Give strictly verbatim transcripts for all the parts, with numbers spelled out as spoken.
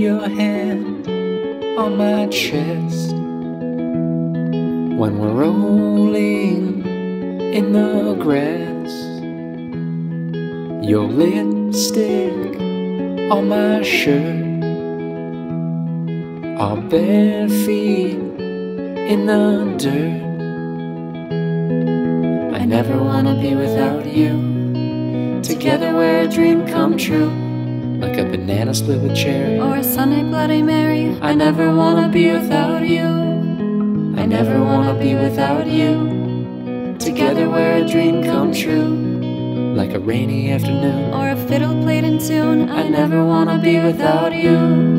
your hand on my chest when we're rolling in the grass. Your lipstick on my shirt, our bare feet in the dirt. I never wanna be without you. Together we're a dream come true, like a banana split with cherry or a Sunday Bloody Mary. I never wanna be without you. I never wanna be without you. Together we're a dream come true, like a rainy afternoon or a fiddle played in tune. I never wanna be without you.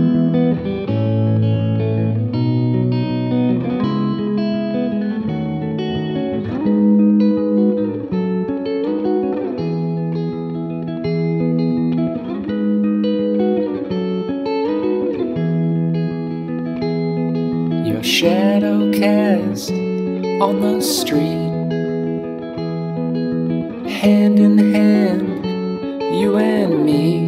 Your shadow cast on the street, hand in hand, you and me.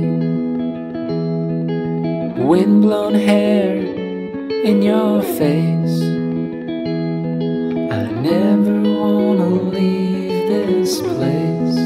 Windblown hair in your face. I never wanna leave this place.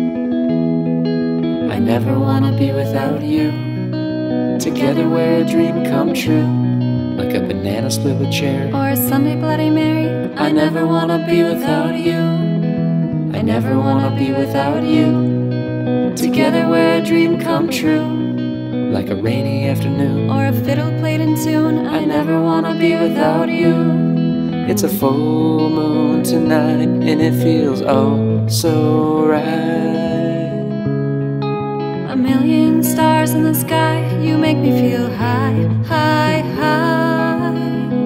I never wanna be without you. Together we're a dream come true, like a banana split with cherry or a Sunday Bloody Mary. I never wanna be without you. I never wanna be without you. Together we're a dream come true, like a rainy afternoon or a fiddle played in tune. I never wanna be without you. It's a full moon tonight, and it feels oh so right. A million stars in the sky, you make me feel high, high, high.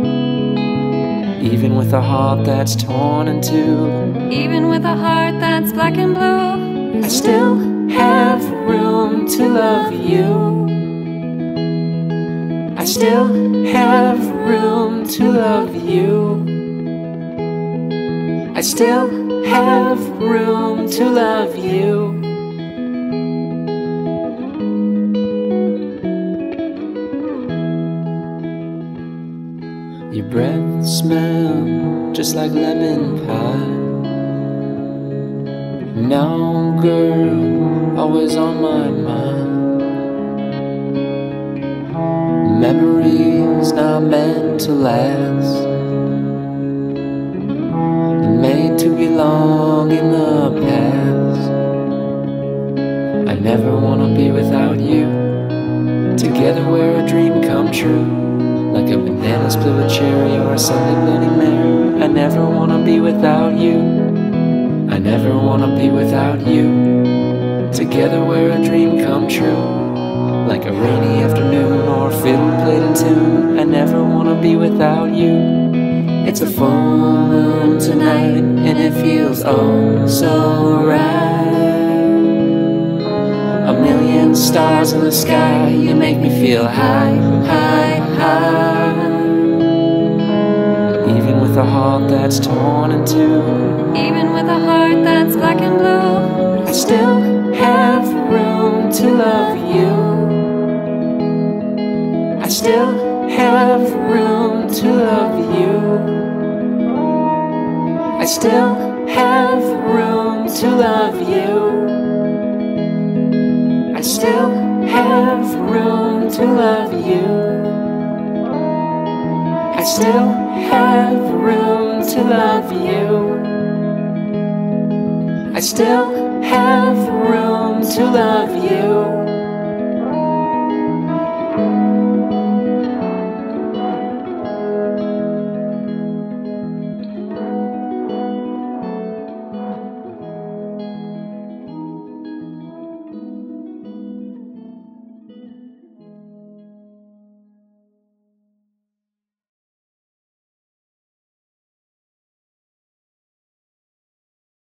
Even with a heart that's torn in two, even with a heart that's black and blue, I still have room to love you. I still have room to love you. I still have room to love you. Your breath smells just like lemon pie. Now, girl, always on my mind. Memories not meant to last, made to belong in the past. I never wanna be without you. Together we're a dream come true, like a banana split with cherry or a Sunday Bloody Mary. I never wanna be without you. I never wanna be without you. Together we're a dream come true, like a rainy afternoon or a fiddle played in tune. I never wanna be without you. It's a full moon tonight, and it feels oh so right. A million stars in the sky, you make me feel high, high, high. Even with a heart that's torn in two, even with a heart that's black and blue, I still have room to love you. I still have room to love you. I still have room to love you. I still have room to love you. I still have room to love you. I still have room to love you.